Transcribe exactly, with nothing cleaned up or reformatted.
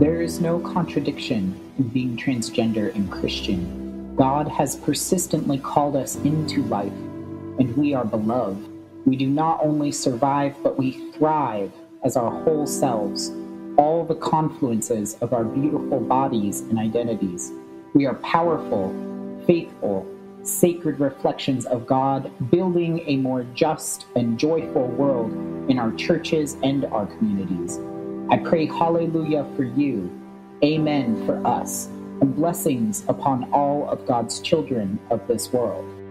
There is no contradiction in being transgender and Christian. God has persistently called us into life, and we are beloved. We do not only survive, but we thrive as our whole selves, all the confluences of our beautiful bodies and identities. We are powerful, faithful, sacred reflections of God, building a more just and joyful world in our churches and our communities. I pray hallelujah for you, amen for us, and blessings upon all of God's children of this world.